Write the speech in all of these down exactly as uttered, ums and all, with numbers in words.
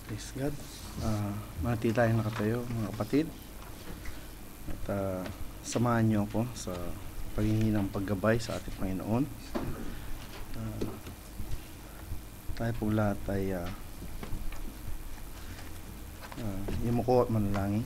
Praise God. Uh, Mati tayong nakatayo, mga kapatid. At uh, samahan niyo ako sa paghingi ng paggabay sa ating Panginoon. Uh, tayo po lahat ay uh, uh, imuko at manalangin.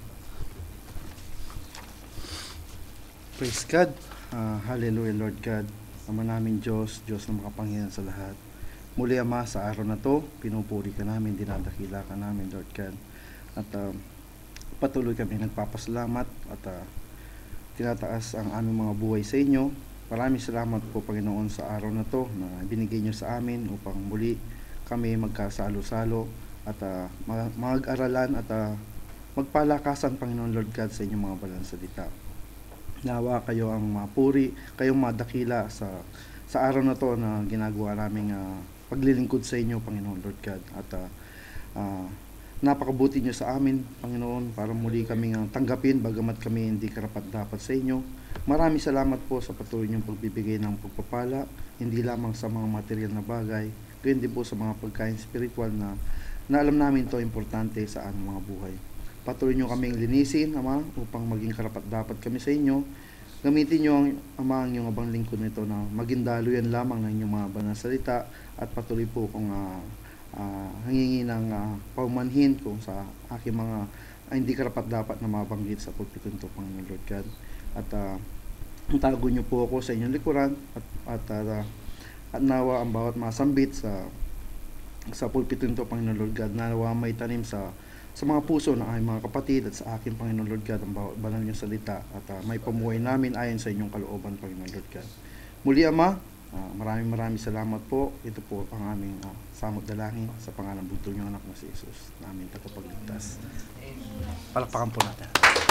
Praise God. Uh, hallelujah, Lord God. Ama namin Diyos, Diyos na makapangyarihan sa lahat. Muli, Ama, sa araw na to, pinupuri ka namin, dinadakila ka namin, Lord God. At uh, patuloy kami nagpapasalamat at uh, tinataas ang aming mga buhay sa inyo. Maraming salamat po, Panginoon, sa araw na to na binigay nyo sa amin upang muli kami magkasalo-salo at uh, mag-aralan at uh, magpalakasan, Panginoon Lord God, sa inyong mga balang salita. Nawa kayo ang mapuri, kayong madakila sa sa araw na to na ginagawa naming uh, paglilingkod sa inyo, Panginoon Lord God. At uh, uh, napakabuti nyo sa amin, Panginoon, para muli kaming uh, tanggapin, bagamat kami hindi karapat-dapat sa inyo. Maraming salamat po sa patuloy nyong pagbibigay ng pagpapala, hindi lamang sa mga material na bagay, gayon din po sa mga pagkain spiritual na, na alam namin to importante sa aming mga buhay. Patuloy nyo kaming linisin, Ama, upang maging karapat-dapat kami sa inyo. Gamitin nyo ang Ama ang inyong abang lingkod nito na maging daluyan lamang ng inyong mga banal salita at patuloy po kung uh, uh, hangingi ng uh, paumanhin kung sa aking mga uh, hindi karapat-dapat na mabanggit sa pulpito nito, Panginoon Lord God. At uh, tago nyo po ako sa inyong likuran at, at, uh, at nawa ang bawat masambit sa sa pulpito nito, Panginoon Lord God, nawa may tanim sa sa mga puso ng aking mga kapatid at sa aking Panginoon Lord God ang bawat banal niyong salita at uh, may pamuhay namin ayon sa inyong kalooban, Panginoon Lord God. Muli, Ama, uh, maraming maraming salamat po. Ito po ang aming uh, samot dalangin sa pangalan ng bugtong niyong anak na si Jesus, na aming tagapagligtas. Palakpakan po natin.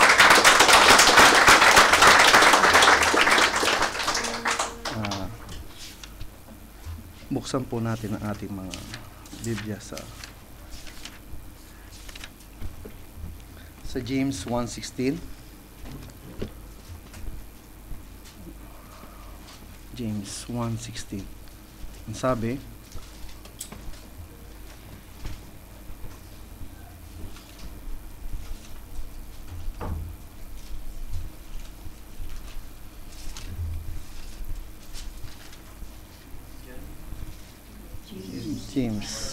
Uh, buksan po natin ang ating mga Biblia sa sa James one sixteen. James one sixteen. Ang sabi, James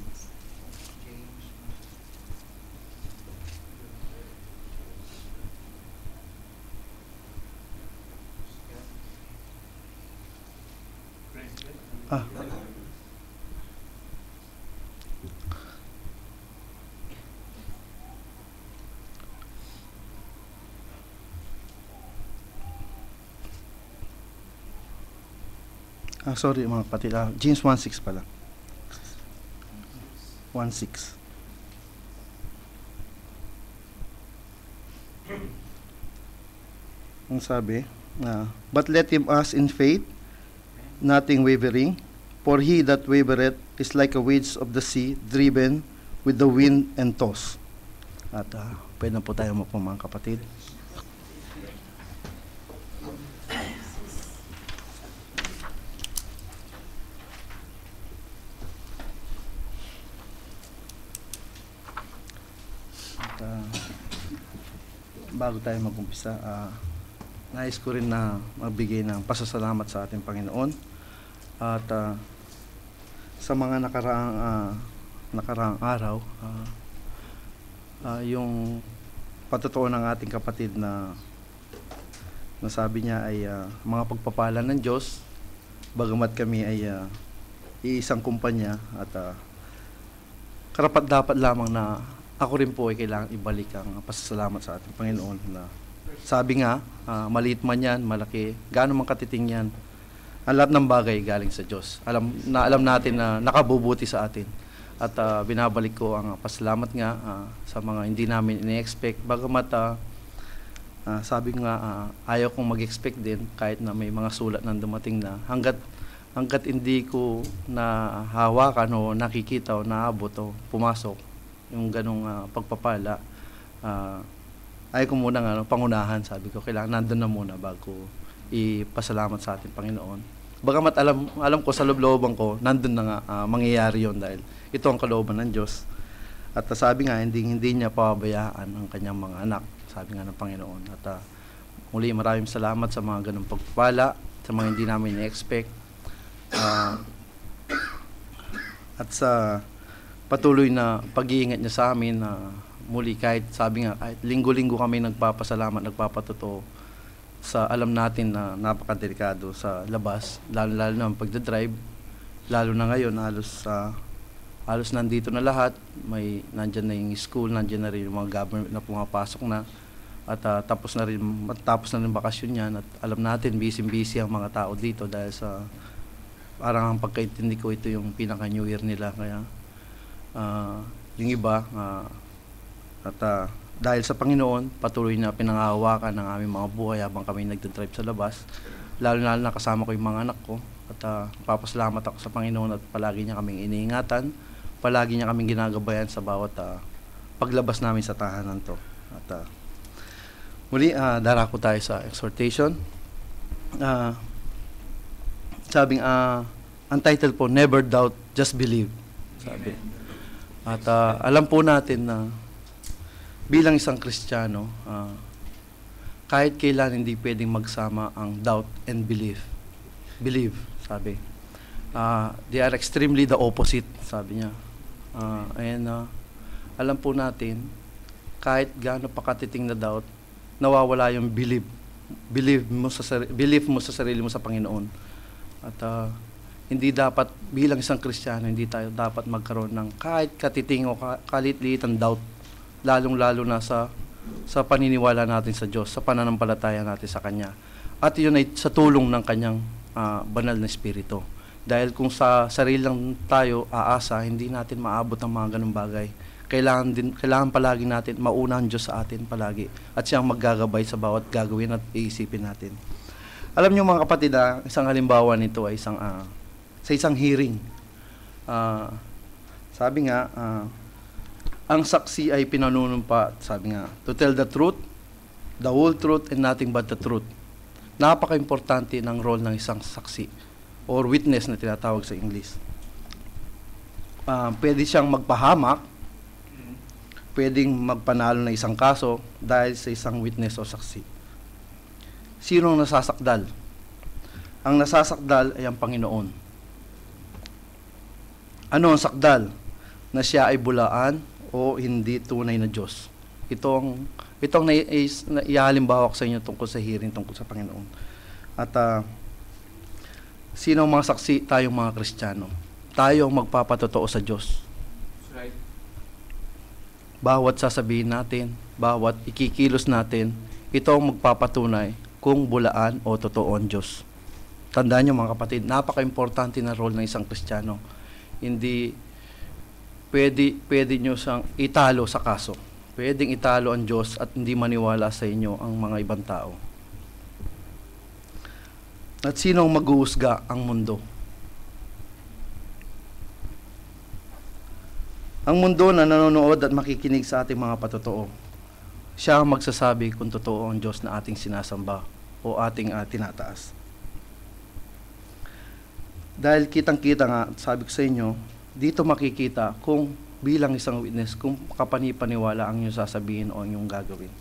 Ah. Ah, sorry mga kapatid. Ah, James one six pala. one six. Ang sabi, ah, but let him ask in faith, nothing wavering, for he that wavereth is like a waves of the sea, driven with the wind and tossed. At uh, pwede na po tayo mapo, mga kapatid. At, uh, bago tayo mag-umpisa, uh, nais ko rin na magbigay ng pasasalamat sa ating Panginoon at uh, sa mga nakaraang uh, nakaraang araw, uh, uh, yung patotoo ng ating kapatid na nasabi niya ay uh, mga pagpapala ng Diyos, bagamat kami ay uh, iisang kumpanya at uh, karapat-dapat lamang na ako rin po ay kailangang ibalik ang pasasalamat sa ating Panginoon na sabi nga, uh, maliit man yan, malaki, gaano man katiting yan, ang lahat ng bagay galing sa Diyos. Alam, na, alam natin na nakabubuti sa atin. At uh, binabalik ko ang pasalamat nga uh, sa mga hindi namin ini-expect. Bagamat uh, uh, sabi nga, uh, ayaw kong mag-expect din kahit na may mga sulat na dumating na hanggat, hanggat hindi ko na hawakan o nakikita o naabot o pumasok yung ganong uh, pagpapala. Uh, Ay ko muna nga, pangunahan, sabi ko, kailangan nandun na muna bago ipasalamat sa ating Panginoon. Bagamat alam, alam ko sa loob-looban ko, nandun na nga uh, mangyayari yon dahil ito ang kalooban ng Diyos. At uh, sabi nga, hindi, hindi niya pababayaan ang kanyang mga anak, sabi nga ng Panginoon. At uh, muli, maraming salamat sa mga ganung pagpapala, sa mga hindi namin i-expect. Uh, at sa patuloy na pag-iingat niya sa amin, na uh, muli kahit sabi nga, kahit linggo-linggo kami nagpapasalamat, nagpapatotoo sa alam natin na napakadelikado sa labas, lalo-lalo na ang pagdadrive, lalo na ngayon, halos sa uh, halos nandito na lahat, may nandyan na yung school, nandyan na rin yung mga government na pumapasok na, at uh, tapos na rin, tapos na rin bakasyon yan, at alam natin, busy-busy ang mga tao dito dahil sa, parang ang pagkaintindi ko, ito yung pinaka-New Year nila, kaya uh, yung iba, uh, at uh, dahil sa Panginoon, patuloy na pinangahawakan ng aming mga buhay habang kami nagdadrive sa labas, lalo-lalo na kasama ko yung mga anak ko, at uh, papasalamat ako sa Panginoon at palagi niya kaming iniingatan, palagi niya kaming ginagabayan sa bawat uh, paglabas namin sa tahanan to. At uh, muli, uh, darako tayo sa exhortation. Uh, sabing, uh, ang title po, Never Doubt, Just Believe. Sabi. At uh, alam po natin na bilang isang Kristiyano, uh, kahit kailan hindi pwedeng magsama ang doubt and belief. Believe, sabi. Uh, they are extremely the opposite, sabi niya. Uh, and uh, alam po natin, kahit gaano pa katiting na doubt, nawawala yung believe. Believe mo sa, believe mo sa sarili mo sa Panginoon. At uh, hindi dapat, bilang isang Kristiyano, hindi tayo dapat magkaroon ng kahit katiting o kalit-liit ang doubt, lalong-lalo na sa, sa paniniwala natin sa Diyos, sa pananampalataya natin sa Kanya. At yun ay sa tulong ng Kanyang uh, banal na Espiritu. Dahil kung sa sarili lang tayo aasa, hindi natin maabot ang mga ganung bagay. Kailangan, din, kailangan palagi natin mauna ang Diyos sa atin palagi. At siyang maggagabay sa bawat gagawin at iisipin natin. Alam niyo mga kapatid, ah, isang halimbawa nito ay isang, uh, sa isang hearing. Uh, sabi nga, uh, ang saksi ay pinanunumpa, sabi nga, to tell the truth, the whole truth, and nothing but the truth. Napaka-importante ng role ng isang saksi or witness na tinatawag sa English. Uh, pwede siyang magpahamak, pwedeng magpanalo ng isang kaso dahil sa isang witness o saksi. Sino ang nasasakdal? Ang nasasakdal ay ang Panginoon. Ano ang sakdal? Na siya ay bulaan o hindi tunay na Diyos. Itong itong naihalimbawa ko sa inyo tungkol sa hearing tungkol sa Panginoon. At uh, sino ang mga saksi? Tayong mga Kristiyano. Tayo ang magpapatotoo sa Diyos. Right. Bawat sasabihin natin, bawat ikikilos natin, ito ang magpapatunay kung bulaan o totoo ang Diyos. Tandaan niyo mga kapatid, napaka-importante na role ng isang Kristiyano. Hindi pwede, pwede nyo siyang italo sa kaso. Pwedeng italo ang Diyos at hindi maniwala sa inyo ang mga ibang tao. At sino ang mag-uusga? Ang mundo. Ang mundo na nanonood at makikinig sa ating mga patotoo, siya ang magsasabi kung totoo ang Diyos na ating sinasamba o ating uh, tinataas. Dahil kitang-kita nga, sabi ko sa inyo, dito makikita kung bilang isang witness, kung kapanipaniwala ang iyong sasabihin o ang iyong gagawin.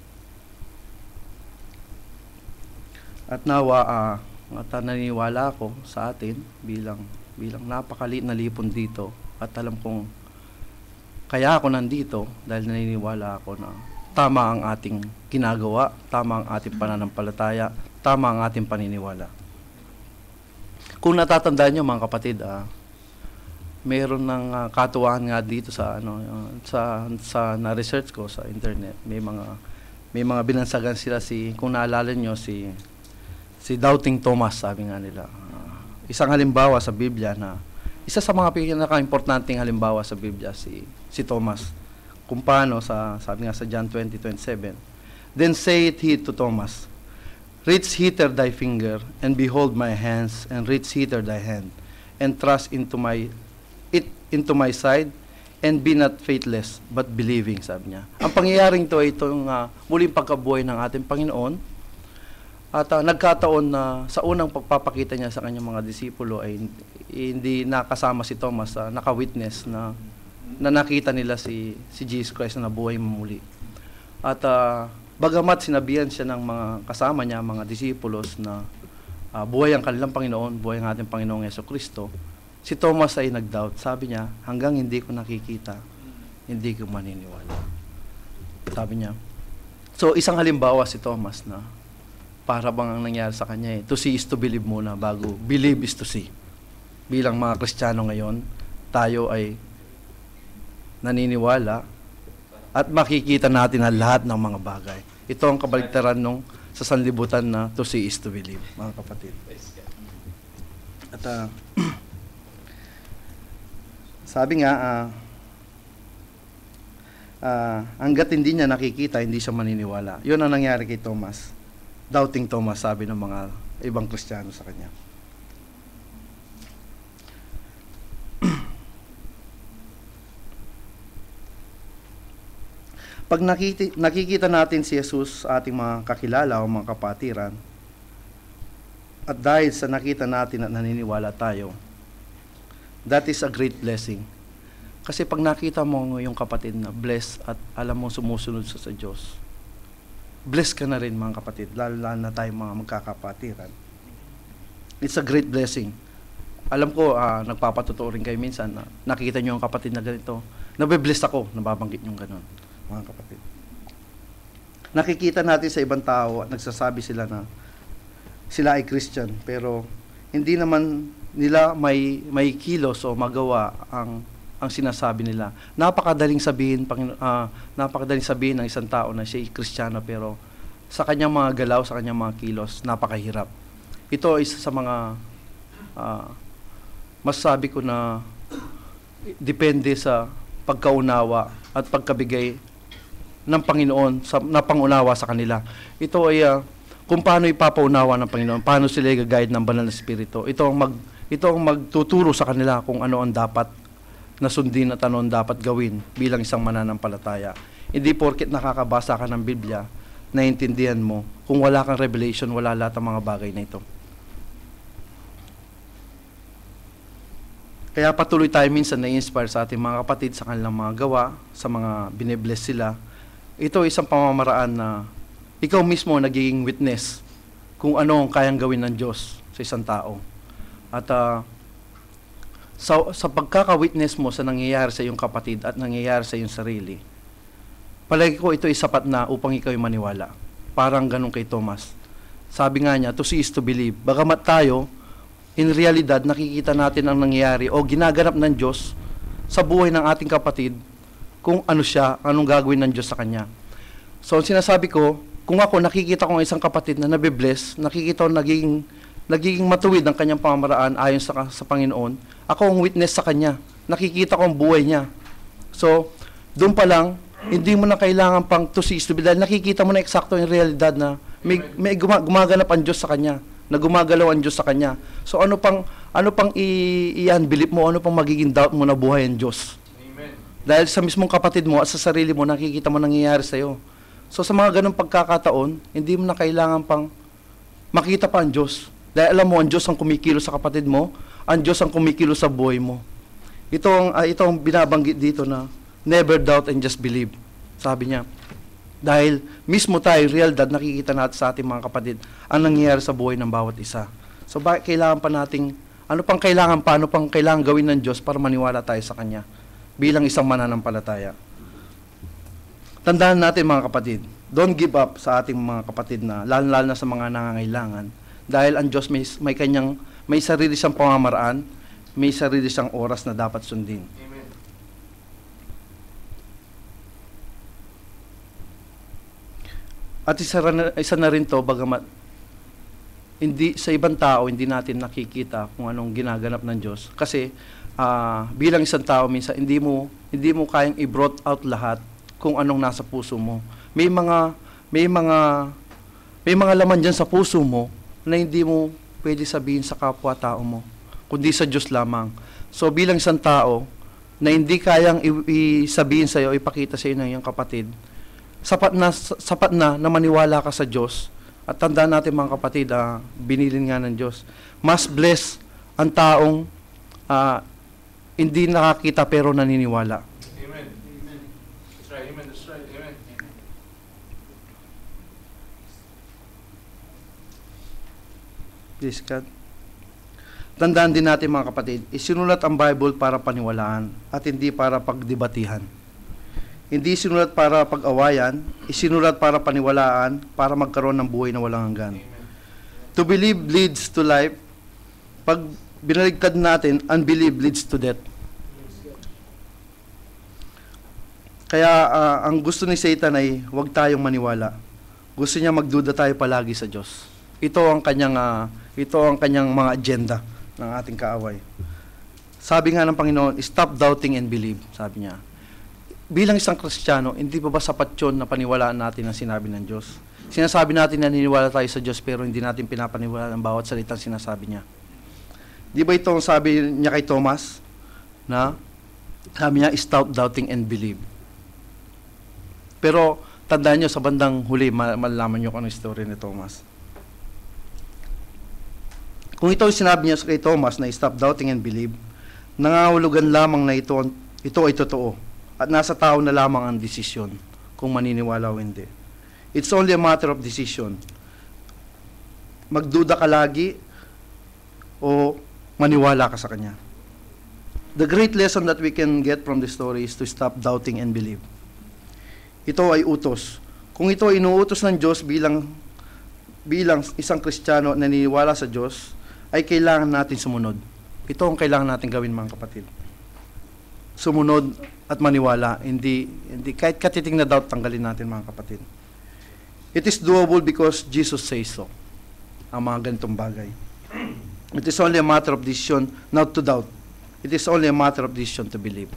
At nawa, uh, at naniniwala ako sa atin bilang, bilang napakaliit na lipon dito at alam kong kaya ako nandito dahil naniniwala ako na tama ang ating ginagawa, tama ang ating pananampalataya, tama ang ating paniniwala. Kung natatandaan nyo mga kapatid, ah, mayroon ng uh, katuwaan nga dito sa ano uh, sa sa na-research ko sa internet. May mga may mga binansagan sila si kung naalala nyo si si Doubting Thomas, sabi nga nila. Uh, isang halimbawa sa Biblia na isa sa mga pinaka-importanteng halimbawa sa Biblia si si Thomas. Kung paano sa sabi nga sa John twenty twenty-seven. Then saith he to Thomas, reach hither thy finger and behold my hands, and reach hither thy hand and thrust into my it into my side and be not faithless but believing, sabi niya. Ang pangyayaring to ay itong uh, muling pagkabuhay ng ating Panginoon. At uh, nagkataon na sa unang pagpapakita niya sa kanyang mga disipulo ay hindi nakasama si Thomas, uh, naka-witness na na nakita nila si, si Jesus Christ na nabuhay muli. At uh, bagamat sinabihan siya ng mga kasama niya, mga disipulos na uh, buhay ang kanilang Panginoon, buhay ang ating Panginoong Jesucristo, si Thomas ay nag-doubt. Sabi niya, hanggang hindi ko nakikita, hindi ko maniniwala. Sabi niya. So, isang halimbawa si Thomas na para bang ang nangyari sa kanya eh. To see is to believe muna bago believe is to see. Bilang mga Kristiyano ngayon, tayo ay naniniwala at makikita natin ang lahat ng mga bagay. Ito ang kabaligtaran nung sa sanlibutan na to see is to believe, mga kapatid. At uh, sabi nga, uh, uh, hanggat hindi niya nakikita, hindi siya maniniwala. Yun ang nangyari kay Thomas. Doubting Thomas, sabi ng mga ibang Kristiyano sa kanya. Pag nakiti, nakikita natin si Jesus sa ating mga kakilala o mga kapatiran, at dahil sa nakita natin at naniniwala tayo, that is a great blessing. Kasi pag nakita mo yung kapatid na blessed at alam mo sumusunod sa, sa Diyos, blessed ka na rin mga kapatid, lalo na tayo mga magkakapatiran. It's a great blessing. Alam ko, uh, nagpapatotoo rin kayo minsan na nakikita nyo ang kapatid na ganito, nabe-bless ako, nababanggit nyo ganon. Mga kapatid. Nakikita natin sa ibang tao at nagsasabi sila na sila ay Christian, pero hindi naman nila may may kilos o magawa ang ang sinasabi nila. Napakadaling sabihin, pang, uh, napakadaling sabihin ng isang tao na siya ay Kristiyano, pero sa kanyang mga galaw, sa kanyang mga kilos, napakahirap. Ito ay isa sa mga uh, masasabi ko na depende sa pagkaunawa at pagkabigay ng Panginoon sa napangunawa sa kanila. Ito ay uh, kung paano ipapaunawa ng Panginoon, paano sila i-guide ng banal na espiritu. Ito ang mag ito ang magtuturo sa kanila kung ano ang dapat na sundin at ano ang dapat gawin bilang isang mananampalataya. Hindi porket nakakabasa ka ng Biblia, naiintindihan mo. Kung wala kang revelation, wala lahat ng mga bagay na ito. Kaya patuloy tayo minsan na-inspire sa ating mga kapatid sa kanilang mga gawa, sa mga binibless sila. Ito isang pamamaraan na ikaw mismo nagiging witness kung ano ang kayang gawin ng Diyos sa isang tao. At uh, sa, sa pagkaka-witness mo sa nangyayari sa iyong kapatid at nangyayari sa iyong sarili, palagi ko ito ay sapat na upang ikaw ay maniwala. Parang ganun kay Thomas. Sabi nga niya, to see is to believe. Bagamat tayo, in realidad, nakikita natin ang nangyayari o ginaganap ng Diyos sa buhay ng ating kapatid, kung ano siya, anong gagawin ng Diyos sa kanya. So, sinasabi ko, kung ako nakikita ko ng isang kapatid na nabibless, nakikita ko nagiging, nagiging matuwid ang kanyang pamamaraan ayon sa, sa Panginoon, ako ang witness sa kanya. Nakikita ko ang buhay niya. So, doon pa lang, hindi mo na kailangan pang to see is to believe, dahil nakikita mo na eksakto yung realidad na may, may gumaganap ang Diyos sa kanya, na gumagalaw ang Diyos sa kanya. So, ano pang, ano pang i-unbelieve mo, ano pang magiging doubt mo na buhay ang Diyos? Dahil sa mismong kapatid mo at sa sarili mo, nakikita mo nangyayari sa iyo. So sa mga ganong pagkakataon, hindi mo na kailangan pang makita pa ang Diyos. Dahil alam mo, ang Diyos ang kumikilos sa kapatid mo, ang Diyos ang kumikilos sa buhay mo. Ito ang, uh, ito ang binabanggit dito na never doubt and just believe. Sabi niya. Dahil mismo tayo, real dad, nakikita natin sa ating mga kapatid ang nangyayari sa buhay ng bawat isa. So bakit kailangan pa nating, ano pang kailangan pa, ano pang kailangan gawin ng Diyos para maniwala tayo sa Kanya bilang isang mananampalataya. Tandaan natin mga kapatid, don't give up sa ating mga kapatid na, lalo-lalo na sa mga nangangailangan. Dahil ang Diyos may, may kanyang, may sarili siyang pamamaraan, may sarili siyang oras na dapat sundin. Amen. At isa na, isa na rin to, bagamat hindi, sa ibang tao, hindi natin nakikita kung anong ginaganap ng Diyos. Kasi, Uh, bilang isang tao minsan hindi mo hindi mo kayang i-brought out lahat kung anong nasa puso mo. May mga may mga may mga laman diyan sa puso mo na hindi mo pwede sabihin sa kapwa-tao mo, kundi sa Diyos lamang. So bilang isang tao na hindi kayang i-sabihin sa iyo, ipakita sa iyo ng iyong kapatid, sapat na sapat na na maniwala ka sa Diyos. At tandaan natin mga kapatid, uh, binilin nga ng Diyos. Mas blessed ang taong uh, hindi nakakita pero naniniwala. Amen. Amen. That's right. Amen. That's right. Amen. Amen. Please, God. Tandaan din natin mga kapatid, isinulat ang Bible para paniwalaan at hindi para pagdebatihan. Hindi sinulat para pag-awayan, isinulat para paniwalaan, para magkaroon ng buhay na walang hanggan. Amen. To believe leads to life. Pag binaligtad natin, unbelief leads to death. Kaya uh, ang gusto ni Satan ay huwag tayong maniwala. Gusto niya magduda tayo palagi sa Diyos. Ito ang kanyang uh, ito ang kanyang mga agenda ng ating kaaway. Sabi nga ng Panginoon, stop doubting and believe, sabi niya. Bilang isang Kristiyano, hindi pa ba sapat yun na paniwalaan natin ang sinabi ng Diyos? Sinasabi natin na naniniwala tayo sa Diyos pero hindi natin pinapaniwala ang bawat salitang sinasabi niya. Di ba ito ang sabi niya kay Thomas? Na sabi niya, stop doubting and believe. Pero tandaan nyo, sa bandang huli, malalaman nyo kung ano yung story ni Thomas. Kung ito yung sinabi niya kay Thomas na stop doubting and believe, nangangahulugan lamang na ito, ito ay totoo. At nasa tao na lamang ang desisyon kung maniniwala o hindi. It's only a matter of decision. Magduda ka lagi o maniwala ka sa Kanya. The great lesson that we can get from the story is to stop doubting and believe. Ito ay utos. Kung ito ay inuutos ng Diyos bilang bilang isang Kristiyano na naniniwala sa Diyos, ay kailangan natin sumunod. Ito ang kailangan natin gawin mga kapatid. Sumunod at maniwala. Hindi, hindi kahit katiting na doubt, tanggalin natin mga kapatid. It is doable because Jesus says so. Ang mga ganitong bagay. It is only a matter of decision not to doubt. It is only a matter of decision to believe.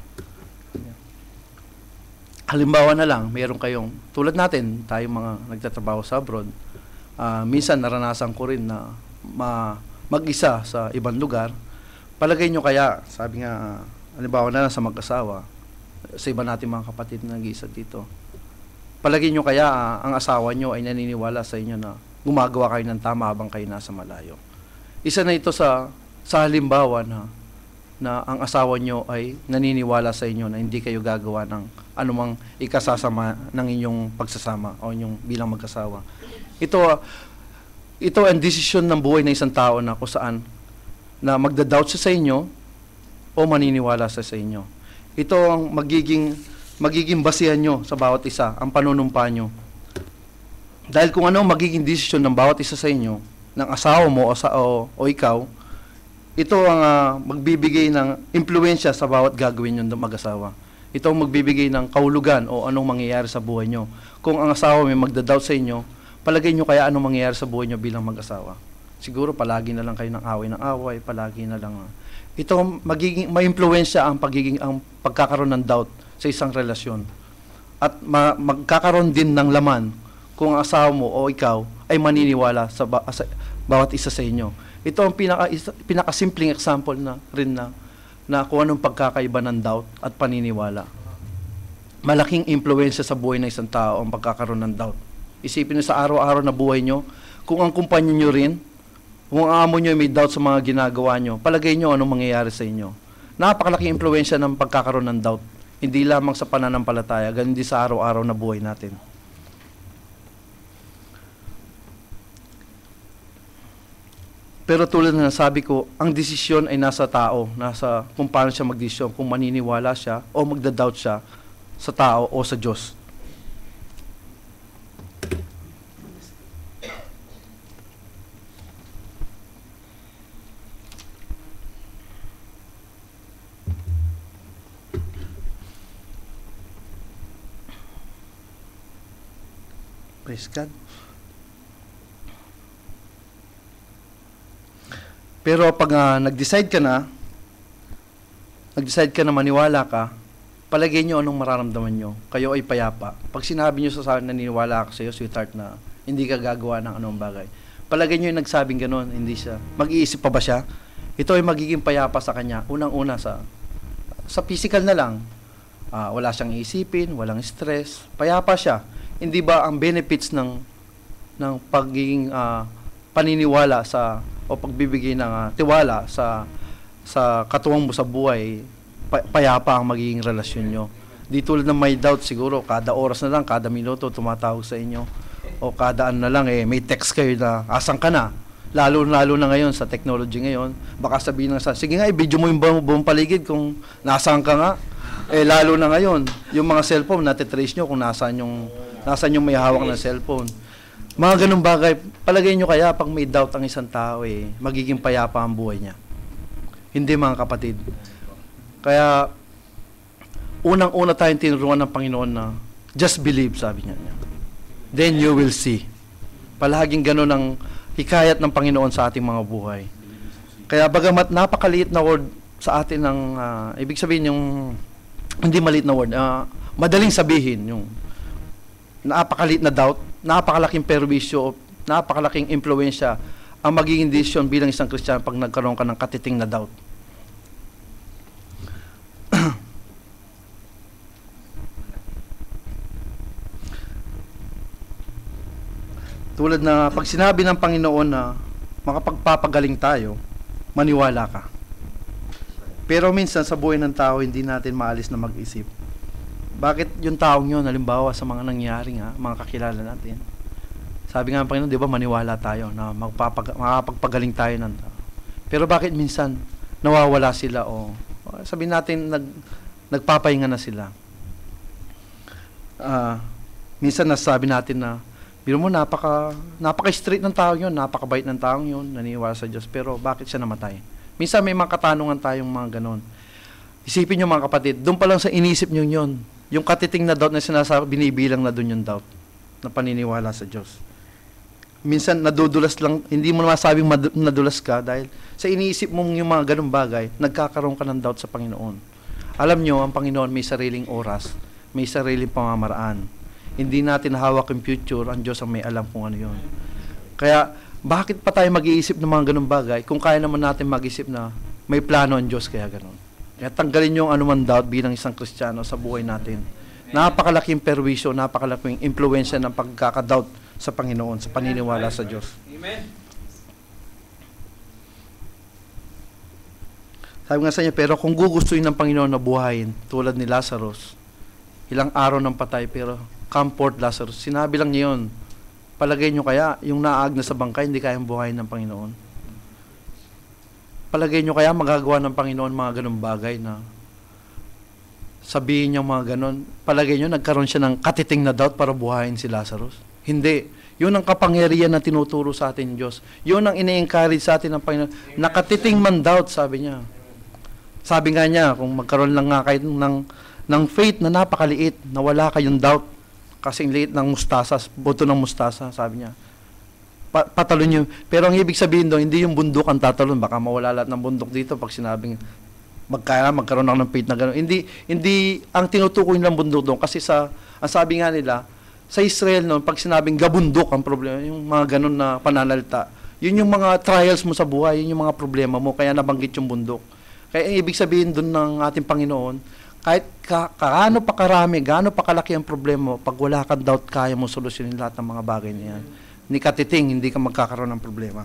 Halimbawa na lang, mayroon kayong, tulad natin, tayong mga nagtatrabaho sa abroad, uh, minsan naranasan ko rin na ma, mag-isa sa ibang lugar. Palagay nyo kaya, sabi nga, uh, halimbawa na lang sa mag-asawa, sa iba natin mga kapatid na nag-iisa dito, palagay nyo kaya uh, ang asawa nyo ay naniniwala sa inyo na gumagawa kayo ng tama habang kayo nasa malayo. Isa na ito sa, sa halimbawa na na ang asawa nyo ay naniniwala sa inyo na hindi kayo gagawa ng anumang ikasasama ng inyong pagsasama o inyong bilang mag-asawa. Ito, ito ang desisyon ng buhay ng isang tao na kung saan na magda-doubt siya sa inyo o maniniwala siya sa inyo. Ito ang magiging, magiging basihan nyo sa bawat isa, ang panunumpa nyo. Dahil kung ano ang magiging desisyon ng bawat isa sa inyo, ng asawa mo o, sa, o, o ikaw, ito ang uh, magbibigay ng impluensya sa bawat gagawin nyo mag-asawa. Ito ang magbibigay ng kahulugan o anong mangyayari sa buhay nyo. Kung ang asawa may magda-doubt sa inyo, palagay nyo kaya anong mangyayari sa buhay nyo bilang mag-asawa. Siguro palagi na lang kayo ng away ng away, palagi na lang. Uh, ito magiging may impluensya ang pagiging ang pagkakaroon ng doubt sa isang relasyon. At ma- magkakaroon din ng laman kung ang asawa mo o ikaw ay maniniwala sa, ba- sa bawat isa sa inyo. Ito ang pinaka pinakasimpleng example na rin na na kung anong pagkakaiba ng doubt at paniniwala. Malaking impluwensya sa buhay ng isang tao ang pagkakaroon ng doubt. Isipin niyo sa araw-araw na buhay nyo, kung ang kumpanya nyo rin, kung ang amo nyo may doubt sa mga ginagawa nyo, palagay nyo anong mangyayari sa inyo. Napakalaking impluwensya ng pagkakaroon ng doubt. Hindi lamang sa pananampalataya, ganun din sa araw-araw na buhay natin. Pero tulad na sabi ko, ang desisyon ay nasa tao, nasa kung paano siya magdesisyon, kung maniniwala siya o magda-doubt siya sa tao o sa Diyos. Praise God. Pero pag uh, nag-decide ka na, nag-decide ka na maniwala ka, palagay nyo anong mararamdaman nyo. Kayo ay payapa. Pag sinabi nyo sa akin, naniniwala ako sa iyo, sweetheart, na hindi ka gagawa ng anong bagay. Palagay nyo yung nagsabing gano'n, hindi siya. Mag-iisip pa ba siya? Ito ay magiging payapa sa kanya. Unang-una sa sa physical na lang. Uh, wala siyang isipin, walang stress. Payapa siya. Hindi ba ang benefits ng ng pagiging uh, paniniwala sa o pagbibigay ng uh, tiwala sa sa katuwang mo sa buhay pa- payapa ang magiging relasyon nyo. Di tulad ng may doubt siguro, kada oras na lang, kada minuto tumatawag sa inyo. O kada ano na lang, eh, may text kayo na, asan ka na? Lalo-lalo na ngayon sa technology ngayon, baka sabihin ng sa, sige nga, i-video mo yung buong, buong paligid kung nasaan ka nga. Eh, lalo na ngayon, yung mga cellphone, natitrace nyo kung nasaan yung, nasaan yung may hawak ng cellphone. Mga ganung bagay, palagay nyo kaya pag may doubt ang isang tao, eh, magiging payapa ang buhay niya. Hindi mga kapatid. Kaya, unang-una tayong tinuruan ng Panginoon na, just believe, sabi niya. Then you will see. Palaging ganun ang hikayat ng Panginoon sa ating mga buhay. Kaya bagamat napakaliit na word sa atin ng, uh, ibig sabihin yung, hindi maliit na word, uh, madaling sabihin, yung napakaliit na doubt, napakalaking perwisyo, napakalaking impluensya ang magiging desisyon bilang isang Kristiyano pag nagkaroon ka ng katiting na doubt. Tulad na pag sinabi ng Panginoon na makapagpapagaling tayo, maniwala ka. Pero minsan sa buhay ng tao, hindi natin maalis na mag-isip. Bakit yung taong yun, halimbawa sa mga nangyari nga, mga kakilala natin, sabi nga ng Panginoon, di ba, maniwala tayo na magpapag- makapagpagaling tayo ng tao. Pero bakit minsan nawawala sila o, o sabihin natin, nag, nagpapahinga na sila. Uh, minsan nasabi natin na, biro mo, napaka, napaka-straight ng tao yun, napakabait ng taong yun, naniwala sa Diyos, pero bakit siya namatay? Minsan may mga katanungan tayong mga ganon. Isipin nyo mga kapatid, doon pa lang sa inisip nyo yun, yung katiting na doubt na sinasabi, binibilang na doon yung doubt na paniniwala sa Diyos. Minsan nadudulas lang, hindi mo masabing mad- nadulas ka dahil sa iniisip mong yung mga ganung bagay, nagkakaroon ka ng doubt sa Panginoon. Alam nyo, ang Panginoon may sariling oras, may sariling pamamaraan. Hindi natin hawak yung future, ang Diyos ang may alam kung ano yun. Kaya, bakit pa tayo mag-iisip ng mga ganung bagay kung kaya naman natin mag-isip na may plano ang Diyos kaya ganun. Kaya tanggalin yung anuman doubt bilang isang Kristiyano sa buhay natin. Napakalaking perwisyo, napakalaking impluensya ng pagkaka-doubt sa Panginoon, sa paniniwala sa Diyos. Amen. Sabi nga sa inyo, pero kung gugustuhin ng Panginoon na buhayin, tulad ni Lazarus, ilang araw ng patay, pero comfort Lazarus, sinabi lang niya yun, palagay nyo kaya, yung naag na sa bangkay, hindi kayang buhayin ng Panginoon. Palagay nyo kaya magagawa ng Panginoon mga ganun bagay na sabihin niya mga ganun. Palagay nyo nagkaroon siya ng katiting na doubt para buhayin si Lazarus? Hindi. Yun ang kapangyarihan na tinuturo sa atin Diyos. Yun ang ini-encourage sa atin ng Panginoon. Nakatiting man doubt, sabi niya. Sabi nga niya, kung magkaroon lang nga kayo ng, ng faith na napakaliit, na wala kayong doubt, kasing liit ng mustasa, buto ng mustasa, sabi niya. Pa- patalon nyo. Pero ang ibig sabihin doon, hindi yung bundok ang tatalon. Baka mawala lahat ng bundok dito pag sinabing magkaya, magkaroon ako ng faith na gano'n. Hindi, hindi ang tinutukoy ng bundok doon. Kasi sa, ang sabi nga nila, sa Israel noon, pag sinabing gabundok ang problema, yung mga gano'n na pananalita, yun yung mga trials mo sa buhay, yun yung mga problema mo, kaya nabanggit yung bundok. Kaya ang ibig sabihin doon ng ating Panginoon, kahit ka, kaano pa karami, gaano pa kalaki ang problema mo, pag wala kang doubt, kaya mo solusyonin lahat ng mga bagay na yan. Ni katiting, hindi ka magkakaroon ng problema.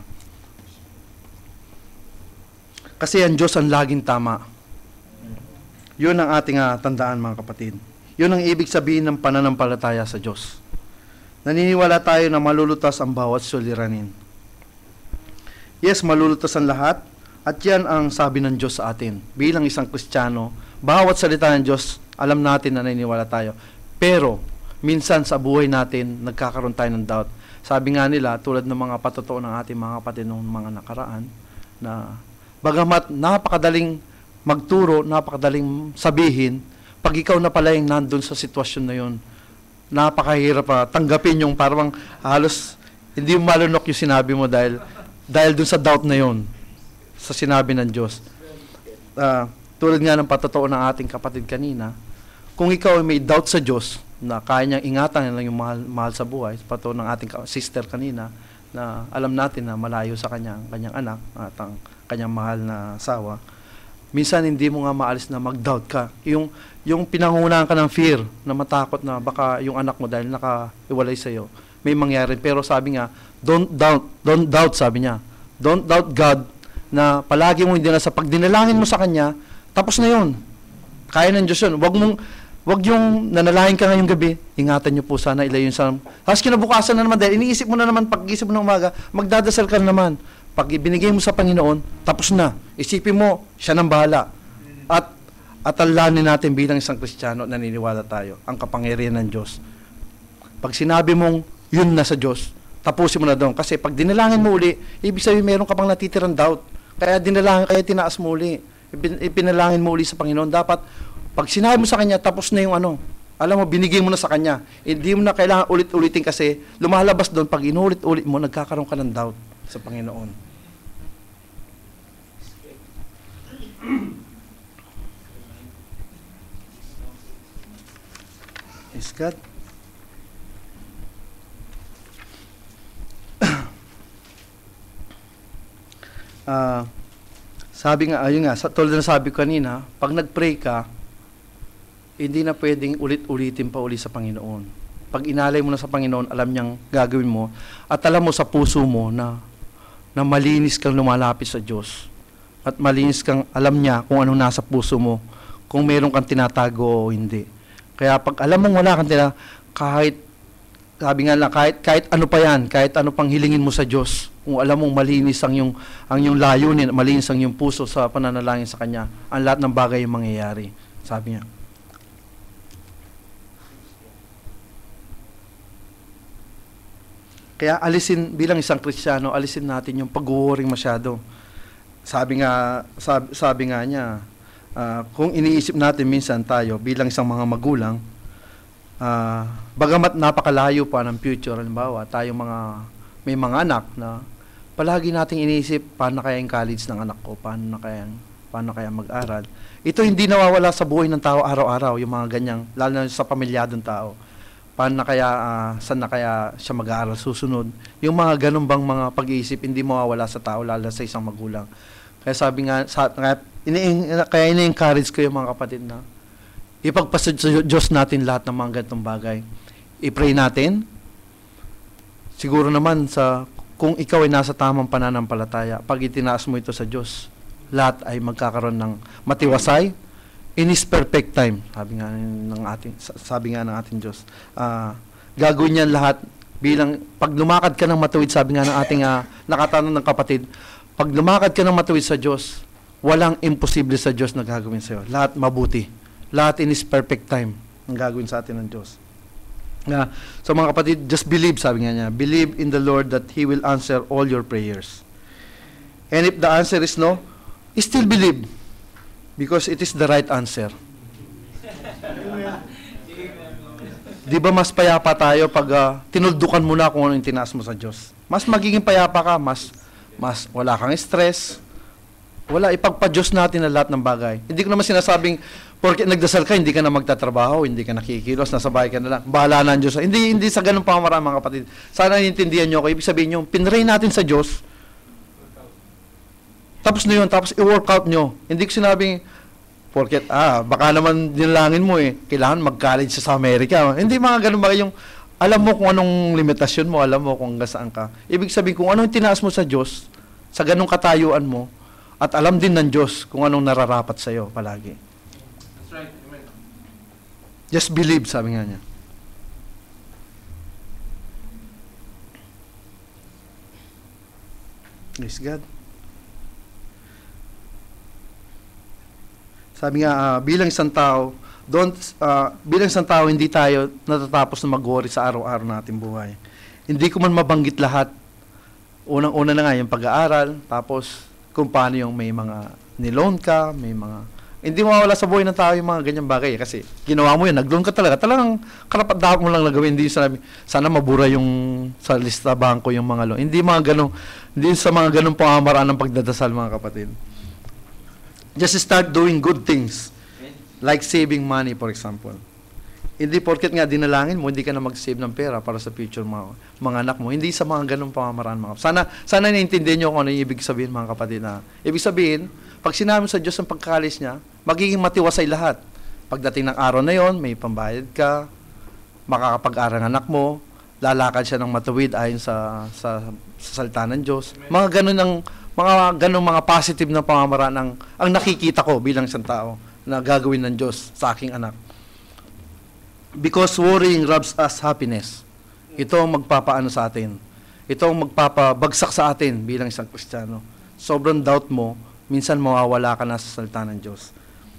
Kasi ang Diyos ang laging tama. Yun ang ating uh, tandaan mga kapatid. Yun ang ibig sabihin ng pananampalataya sa Diyos. Naniniwala tayo na malulutas ang bawat suliranin. Yes, malulutas ang lahat. At yan ang sabi ng Diyos sa atin. Bilang isang Kristiyano, bawat salita ng Diyos, alam natin na naniniwala tayo. Pero, minsan sa buhay natin, nagkakaroon tayo ng doubt. Sabi nga nila, tulad ng mga patotoo ng ating mga kapatid noong mga nakaraan, na bagamat napakadaling magturo, napakadaling sabihin, pag ikaw na pala yung nandun sa sitwasyon na yun, napakahirap pa tanggapin yung parang halos hindi mo malunok yung sinabi mo dahil dahil dun sa doubt na yun, sa sinabi ng Diyos. Uh, tulad nga ng patotoo ng ating kapatid kanina, kung ikaw ay may doubt sa Diyos, na kaya niyang ingatan lang yung mahal, mahal sa buhay, pato ng ating sister kanina, na alam natin na malayo sa kanyang, kanyang anak, at ang kanyang mahal na asawa, minsan hindi mo nga maalis na mag-doubt ka. Yung, yung pinangungunahan ka ng fear, na matakot na baka yung anak mo dahil naka-iwalay sa'yo, may mangyari. Pero sabi nga, don't doubt, don't doubt, sabi niya. Don't doubt God, na palagi mo hindi na sa pagdinalangin mo sa Kanya, tapos na yun. Kaya ng Diyos yun. Wag mong, wag yung nanalangin ka ngayong gabi, ingatan niyo po sana, ilayo yung sa... Tapos kinabukasan na naman dahil, iniisip mo na naman, pag-isip mo ng umaga, magdadasal ka na naman. Pag ibinigay mo sa Panginoon, tapos na. Isipin mo, siya nang bahala. At at alanin natin bilang isang Kristiyano, naniniwala tayo, ang kapangyarihan ng Diyos. Pag sinabi mong, yun na sa Diyos, tapusin mo na doon. Kasi pag dinalangin mo uli, ibig sabihin meron ka pang natitirang doubt. Kaya dinalangin, kaya tinaas mo uli. Ipinalangin mo uli sa Panginoon. Dapat, pag sinabi mo sa Kanya, tapos na yung ano. Alam mo, binigay mo na sa Kanya. Hindi mo na kailangan ulit-ulitin kasi lumalabas doon, pag inulit-ulit mo, nagkakaroon ka ng doubt sa Panginoon. Is God? uh, sabi nga, ayun nga, sa, tulad na sabi ko kanina, pag nag-pray ka, hindi na pwedeng ulit-ulitin pa uli sa Panginoon. Pag inalay mo na sa Panginoon, alam niyang gagawin mo, at alam mo sa puso mo na, na malinis kang lumalapit sa Diyos. At malinis kang, alam niya kung anong nasa puso mo, kung meron kang tinatago o hindi. Kaya pag alam mong wala kang tinatago, kahit, sabi nga lang, kahit, kahit ano pa yan, kahit ano pang hilingin mo sa Diyos, kung alam mong malinis ang yung, ang yung layunin, malinis ang yung puso sa pananalangin sa Kanya, ang lahat ng bagay yung mangyayari. Sabi niya. Kaya alisin, bilang isang Kristiyano, alisin natin yung pag-worrying masyado. Sabi nga, sabi, sabi nga niya, uh, kung iniisip natin minsan tayo, bilang isang mga magulang, uh, bagamat napakalayo pa ng future, halimbawa, tayo mga, may mga anak na palagi nating iniisip, paano kaya yung college ng anak ko, paano na kaya, paano kaya mag-aral. Ito hindi nawawala sa buhay ng tao araw-araw, yung mga ganyang, lalo na sa pamilyadong tao. Paano na kaya, uh, saan na kaya siya mag-aaral susunod? Yung mga ganun bang mga pag-iisip, hindi mawawala sa tao, lalo sa isang magulang. Kaya sabi nga, sa, kaya, ini, kaya ini-encourage ko yung mga kapatid na ipagpasad sa Diyos natin lahat ng mga ganitong bagay. I-pray natin. Siguro naman, sa kung ikaw ay nasa tamang pananampalataya, pag itinaas mo ito sa Diyos, lahat ay magkakaroon ng matiwasay, in His perfect time, sabi nga ng ating, sabi nga ng ating Diyos. Uh, gagawin niyan lahat bilang, pag lumakad ka ng matuwid, sabi nga ng ating uh, nakatanong ng kapatid, pag lumakad ka ng matuwid sa Diyos, walang imposible sa Diyos na gagawin sa iyo. Lahat mabuti. Lahat in His perfect time ang gagawin sa atin ng Diyos. Uh, so mga kapatid, just believe, sabi nga niya, believe in the Lord that He will answer all your prayers. And if the answer is no, still believe. Because it is the right answer. Di ba mas payapa tayo pag uh, tinuldukan mo na kung ano yung tinaas mo sa Diyos? Mas magiging payapa ka, mas, mas wala kang stress. Wala, ipagpa-Diyos natin na lahat ng bagay. Hindi ko naman sinasabing, porque nagdasal ka, hindi ka na magtatrabaho, hindi ka nakikilos, nasa bahay ka na lang, bahala na ang Diyos. Hindi, hindi sa ganung pamamaraan, mga kapatid. Sana iintindihan nyo ko. Ibig sabihin nyo, pinray natin sa Diyos, tapos na yun, tapos i-workout nyo. Hindi ko sinabing, porket, ah, baka naman dinalangin mo eh, kailangan mag-college sa Amerika. Hindi mga ganun bagay yung, alam mo kung anong limitasyon mo, alam mo kung hanggang saan ka. Ibig sabihin, kung anong tinaas mo sa Diyos, sa ganung katayuan mo, at alam din ng Diyos kung anong nararapat sa iyo palagi. That's right. Amen. Just believe, sabi nga niya. Praise God. Sabi nga, uh, bilang isang tao, don't, uh, bilang isang tao, hindi tayo natatapos na mag-worry sa araw-araw nating buhay. Hindi ko man mabanggit lahat. Unang-una na nga yung pag-aaral, tapos kung paano yung may mga niloan ka, may mga... Hindi mawawala sa buhay ng tao yung mga ganyang bagay. Kasi ginawa mo yun, nag-loan ka talaga. Talagang karapat dapat mo lang nagawin. Hindi sanabi, sana mabura yung sa lista bangko yung mga loan. Hindi mga ganong, hindi sa mga ganong pamamaraan ng pagdadasal, mga kapatid. Just start doing good things. Like saving money, for example. Hindi porket nga dinalangin mo, hindi ka na mag-save ng pera para sa future mga, mga anak mo. Hindi sa mga ganong pamamaraan, mga kapatid. Sana, sana naiintindihan nyo kung ano yung ibig sabihin, mga kapatid. Na, ibig sabihin, pag sinabi sa Diyos ang pagkakalis niya, magiging matiwasay lahat. Pagdating ng araw na yon, may pambayad ka, makakapag-aral ng anak mo, lalakad siya ng matuwid ayon sa, sa, sa salita ng Diyos. Mga ganon ang mga ganong mga positive na pamamaraan ang, ang nakikita ko bilang isang tao na gagawin ng Diyos sa aking anak. Because worrying robs us happiness. Ito ang magpapaano sa atin. Ito ang magpapabagsak sa atin bilang isang Kristiyano. Sobrang doubt mo, minsan mawawala ka na sa salita ng Diyos.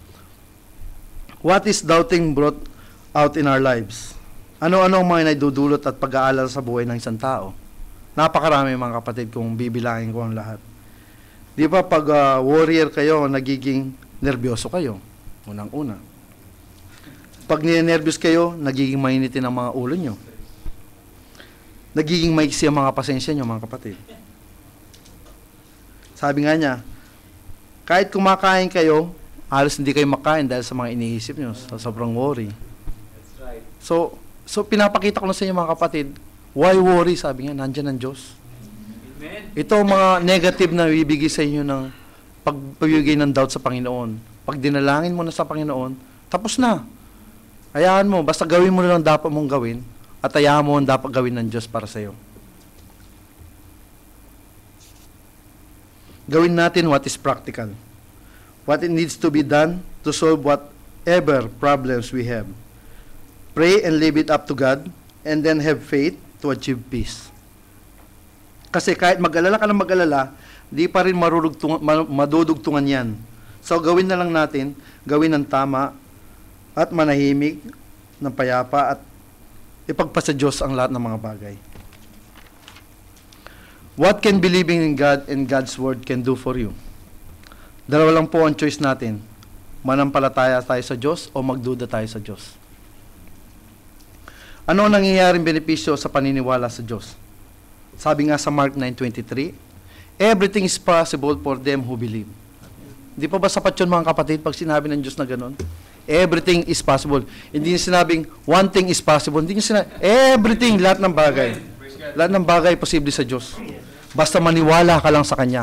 What is doubting brought out in our lives? Ano-ano ang mga naidudulot at pag-aalala sa buhay ng isang tao? Napakarami mga kapatid kung bibilangin ko ang lahat. Di ba pag uh, warrior kayo, nagiging nervyoso kayo? Unang-una. Pag ninenervyos kayo, nagiging mainitin ang mga ulo nyo. Nagiging maiksi ang mga pasensya nyo, mga kapatid. Sabi nga niya, kahit kumakain kayo, halos hindi kayo makain dahil sa mga iniisip nyo, sa sobrang worry. That's right. So, so pinapakita ko na sa inyo mga kapatid, why worry? Sabi nga, nandyan ang Diyos. Amen. Ito ang mga negative na bibigay sa inyo ng pagpabigay ng doubt sa Panginoon. Pag dinalangin mo na sa Panginoon, tapos na. Hayaan mo, basta gawin mo na lang dapat mong gawin at hayaan mo ang dapat gawin ng Diyos para sa iyo. Gawin natin what is practical. What it needs to be done to solve whatever problems we have. Pray and leave it up to God and then have faith to achieve peace. Kasi kahit mag-alala ka ng mag-alala, di pa rin marurugtungan, madudugtungan yan. So gawin na lang natin, gawin ng tama at manahimik ng payapa at ipagpasa Diyos ang lahat ng mga bagay. What can believing in God and God's Word can do for you? Dalawa lang po ang choice natin. Manampalataya tayo sa Diyos o magduda tayo sa Diyos. Ano ang nangyayaring benepisyo sa paniniwala sa Diyos? Sabi nga sa Mark nine twenty-three, everything is possible for them who believe. Di pa ba sapat yun mga kapatid pag sinabi ng Diyos na gano'n? Everything is possible. Hindi niya sinabing one thing is possible. Hindi niya sinabing everything, lahat ng bagay. Lahat ng bagay posible sa Diyos. Basta maniwala ka lang sa Kanya.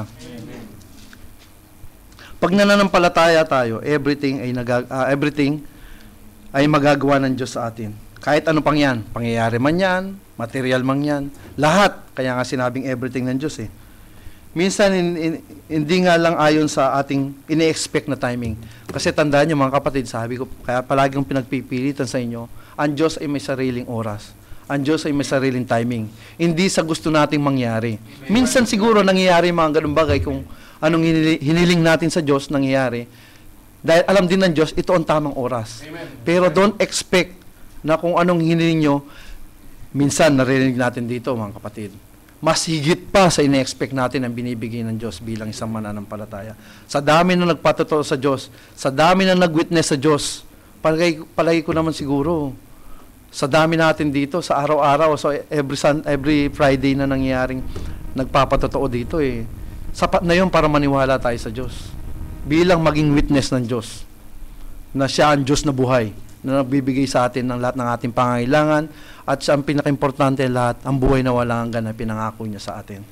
Pag nananampalataya tayo, everything ay nagag- uh, everything ay magagawa ng Diyos sa atin. Kahit ano pang yan, pangyayari man yan, material man yan, lahat. Kaya nga sinabing everything ng Diyos eh. Minsan, in, in, hindi nga lang ayon sa ating ine-expect na timing. Kasi tandaan nyo mga kapatid, sabi ko, kaya palaging pinagpipilitan sa inyo, ang Diyos ay may sariling oras. Ang Diyos ay may sariling timing. Hindi sa gusto nating mangyari. Minsan siguro nangyayari mga ganun bagay kung anong hinili, hiniling natin sa Diyos nangyayari. Dahil alam din ng Diyos, ito ang tamang oras. Amen. Pero don't expect na kung anong hiniling nyo, minsan narinig natin dito mga kapatid. Mas higit pa sa ine-expect natin ang binibigay ng Diyos bilang isang mananampalataya. Sa dami na nagpatotoo sa Diyos, sa dami na nag-witness sa Diyos, palagi, palagi ko naman siguro, sa dami natin dito, sa araw-araw, so every, sun, every Friday na nangyayaring nagpapatotoo dito, eh, sapat na yun para maniwala tayo sa Diyos. Bilang maging witness ng Diyos, na siya ang Diyos na buhay, na nagbibigay sa atin ng lahat ng ating pangangailangan, at siya ang pinaka-importante lahat, ang buhay na walang hanggan na pinangako niya sa atin.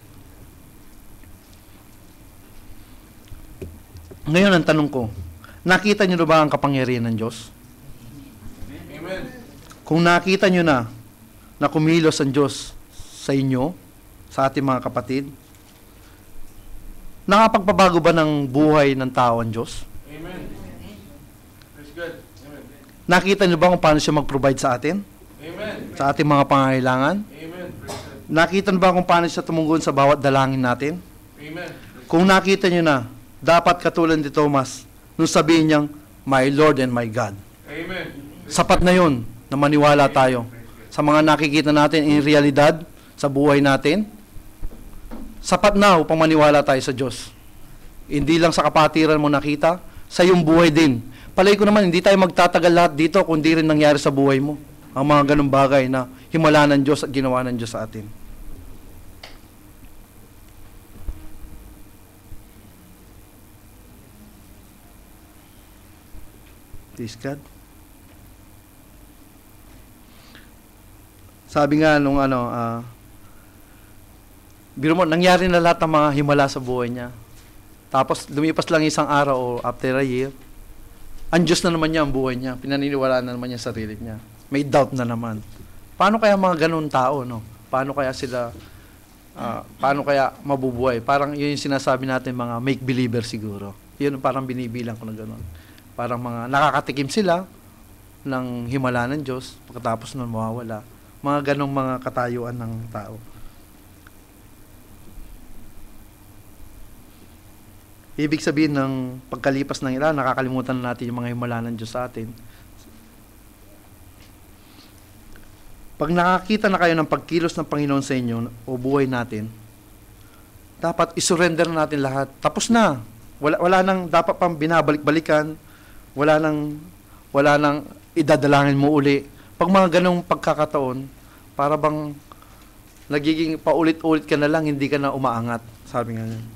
Ngayon ang tanong ko, nakita niyo na ba ang kapangyarihan ng Diyos? Amen. Kung nakita niyo na na kumilos ang Diyos sa inyo, sa ating mga kapatid, nakapagpabago ba ng buhay ng tao ang Diyos? Amen. That's good. Amen. Nakita niyo ba kung paano siya mag-provide sa atin? Amen. Sa ating mga pangangailangan? Amen. Nakita niyo ba kung paano siya tumugon sa bawat dalangin natin? Amen. Kung nakita niyo na, dapat katulad ni Thomas, nung sabihin niyang, My Lord and my God. Amen. Sapat na yun na maniwala tayo sa mga nakikita natin in realidad sa buhay natin. Sapat na upang maniwala tayo sa Diyos. Hindi lang sa kapatiran mo nakita, sa iyong buhay din. Palay ko naman, hindi tayo magtatagal lahat dito kung di rin nangyari sa buhay mo. Ang mga ganung bagay na himala ng Diyos at ginawa ng Diyos sa atin. Praise God. Sabi nga nung ano, ah, biro mo, nangyari na lahat ng mga himala sa buhay niya. Tapos lumipas lang isang araw o after a year, ang Diyos na naman niya ang buhay niya. Pinaniniwalaan na naman niya sa sarili niya. May doubt na naman. Paano kaya mga ganun tao, no? Paano kaya sila, ah, paano kaya mabubuhay? Parang yun yung sinasabi natin mga make-believer siguro. Yun parang binibilang ko na ganun. Parang mga nakakatikim sila ng himala ng Diyos, pagkatapos nun mawawala. Mga ganong mga katayuan ng tao. Ibig sabihin ng pagkalipas ng ilan, nakakalimutan na natin yung mga himala ng Diyos sa atin. Pag nakakita na kayo ng pagkilos ng Panginoon sa inyo o buhay natin, dapat isurrender na natin lahat. Tapos na. Wala, wala nang dapat pang binabalik-balikan. Wala nang, wala nang idadalangin mo uli. Pag mga ganong pagkakataon, para bang nagiging paulit-ulit ka na lang, hindi ka na umaangat. Sabi nga niya.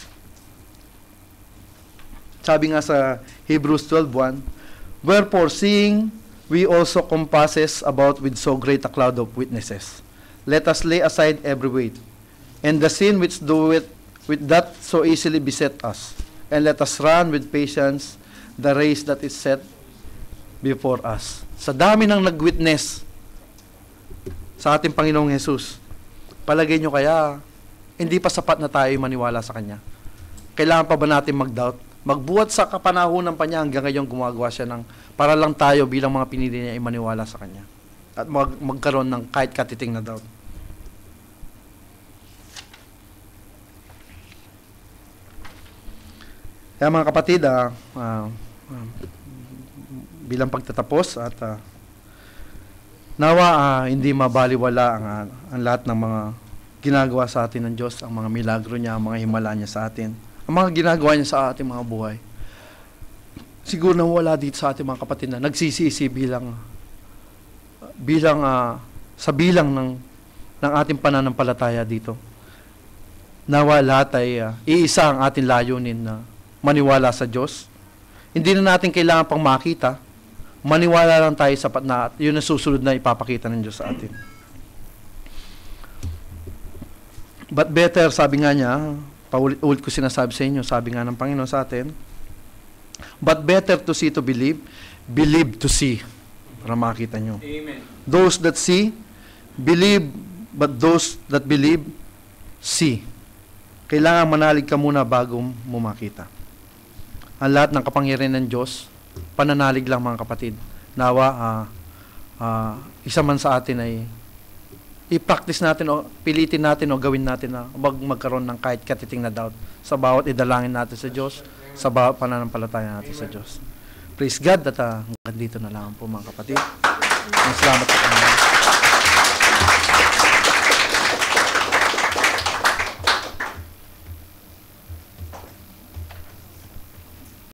Sabi nga sa Hebrews twelve one, wherefore seeing we also compasses about with so great a cloud of witnesses, let us lay aside every weight, and the sin which doeth with that so easily beset us, and let us run with patience the race that is set before us. Sa dami ng nag-witness sa ating Panginoong Jesus, palagay nyo kaya, hindi pa sapat na tayo maniwala sa Kanya? Kailangan pa ba natin mag-doubt? Magbuhat sa kapanahunan pa niya hanggang ngayon gumagawa siya ng para lang tayo bilang mga pinili niya ay maniwala sa Kanya. At mag, magkaroon ng kahit katiting na doubt. Kaya mga kapatid, ah, ah, ah, bilang pagtatapos at ah, nawa ah, hindi mabaliwala ang, ah, ang lahat ng mga ginagawa sa atin ng Diyos, ang mga milagro niya, ang mga himala niya sa atin. Ang mga ginagawa niya sa ating mga buhay. Siguro na wala dito sa ating mga kapatid na nagsisisi bilang bilang uh, sa bilang ng ng ating pananampalataya dito. Nawa lahat ay uh, iisa ang ating layunin na maniwala sa Diyos. Hindi na natin kailangan pang makita. Maniwala lang tayo sapat na at yun ang susunod na ipapakita ng Diyos sa atin. But better, sabi nga niya, paulit-ulit ko sinasabi sa inyo, sabi nga ng Panginoon sa atin, but better to see to believe, believe to see. Para makita nyo. Amen. Those that see, believe, but those that believe, see. Kailangan manalig ka muna bago mo makita. Ang lahat ng kapangyarihan ng Diyos, pananalig lang mga kapatid. Nawa, uh, uh, isa man sa atin ay i-practice natin o pilitin natin o gawin natin na mag magkaroon ng kahit katiting na doubt sa bawat idalangin natin sa Diyos, sa bawat pananampalataya natin sa Diyos. Praise God at uh, hanggang dito na lang po mga kapatid. Salamat po.